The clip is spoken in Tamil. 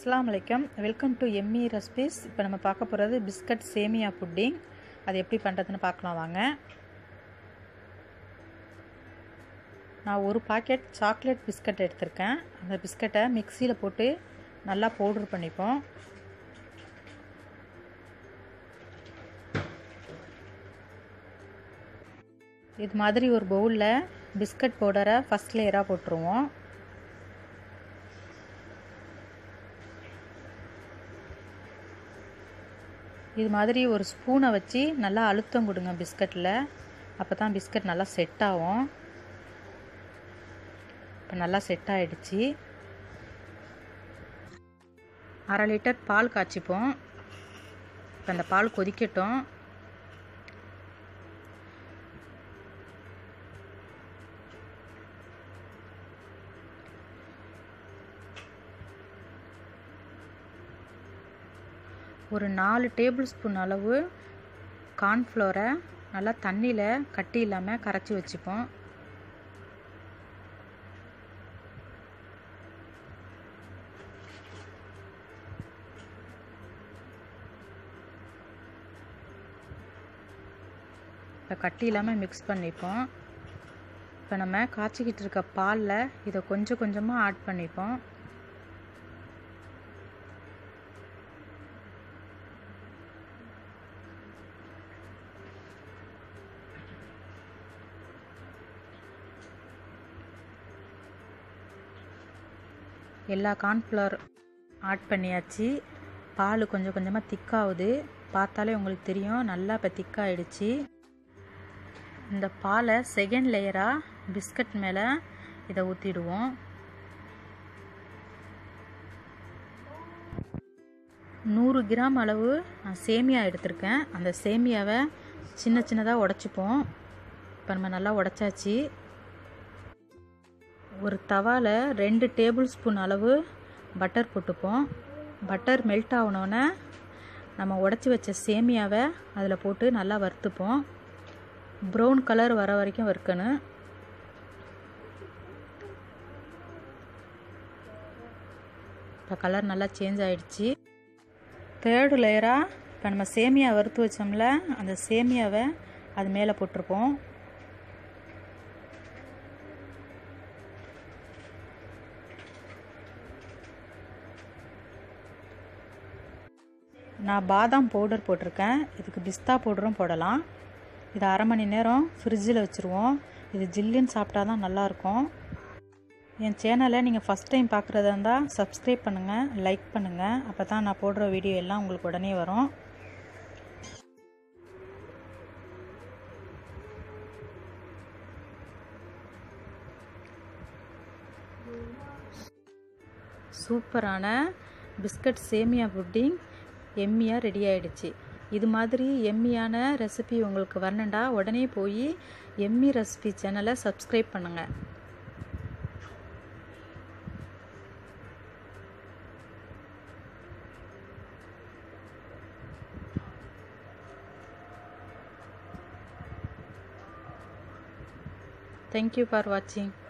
अस्सलाम वालेकुम வெல்கம் டு எம்மி ரெசிபீஸ். இப்போ நம்ம பார்க்க போகிறது பிஸ்கட் சேமியா புட்டிங். அது எப்படி பண்ணுறதுன்னு பார்க்கலாம் வாங்க. நான் ஒரு பாக்கெட் சாக்லேட் பிஸ்கட் எடுத்திருக்கேன். அந்த பிஸ்கட்டை மிக்சியில் போட்டு நல்லா பவுடர் பண்ணிப்போம். இது மாதிரி ஒரு பவுலில் பிஸ்கட் பவுடரை ஃபஸ்ட் லேயராக போட்டுருவோம். இது மாதிரி ஒரு ஸ்பூனை வச்சு நல்லா அழுத்தம் கொடுங்க பிஸ்கட்டில். அப்போ தான் பிஸ்கட் நல்லா செட் ஆகும். இப்போ நல்லா செட் ஆகிடுச்சு. 1/2 லிட்டர் பால் காய்ச்சிப்போம். இப்போ அந்த பால் கொதிக்கட்டும். ஒரு 4 டேபிள் ஸ்பூன் அளவு கார்ன்ஃப்ளோரை நல்லா தண்ணியில் கட்டி இல்லாமல் கரைச்சி வச்சுப்போம். இப்போ கட்டி இல்லாமல் மிக்ஸ் பண்ணிப்போம். இப்போ நம்ம காய்ச்சிக்கிட்டு இருக்க பாலில் இதை கொஞ்சம் கொஞ்சமாக ஆட் பண்ணிப்போம். எல்லா கார்ன்ஃப்ளவர் ஆட் பண்ணியாச்சு. பால் கொஞ்சம் கொஞ்சமாக திக்காகுது. பார்த்தாலே உங்களுக்கு தெரியும், நல்லா இப்போ திக்காகிடுச்சு. இந்த பாலை செகண்ட் லேயராக பிஸ்கட் மேலே இதை ஊற்றிடுவோம். 100 கிராம் அளவு நான் சேமியா எடுத்திருக்கேன். அந்த சேமியாவை சின்ன சின்னதாக உடச்சிப்போம். இப்போ நம்ம நல்லா உடச்சாச்சு. ஒரு தவாவில் 2 டேபிள் ஸ்பூன் அளவு பட்டர் போட்டுப்போம். பட்டர் மெல்ட் ஆகணுன்னே நம்ம உடச்சி வச்ச சேமியாவை அதில் போட்டு நல்லா வறுத்துப்போம். ப்ரௌன் கலர் வர வரைக்கும் வறுக்கணும். இப்போ கலர் நல்லா சேஞ்ச் ஆகிடுச்சு. 3rd லேயராக இப்போ நம்ம சேமியா வறுத்து வச்சோம்ல, அந்த சேமியாவை அது மேலே போட்டிருப்போம். நான் பாதாம் பவுடர் போட்டிருக்கேன். இதுக்கு பிஸ்தா பவுடரும் போடலாம். இது 1/2 மணி நேரம் ஃப்ரிட்ஜில் வச்சுருவோம். இது ஜில்லுன்னு சாப்பிட்டா தான் நல்லாயிருக்கும். என் சேனலை நீங்கள் ஃபஸ்ட் டைம் பார்க்குறதா இருந்தால் சப்ஸ்கிரைப் பண்ணுங்கள், லைக் பண்ணுங்கள். அப்போ தான் நான் போடுற வீடியோ எல்லாம் உங்களுக்கு உடனே வரும். சூப்பரான பிஸ்கட் சேமியா புட்டிங் எம்மியாக ரெடி ஆகிடுச்சு. இது மாதிரி எம்மியான ரெசிபி உங்களுக்கு வரணுண்டா உடனே போய் எம்மி ரெசிபி சேனலை சப்ஸ்கிரைப் பண்ணுங்கள். Thank you for watching.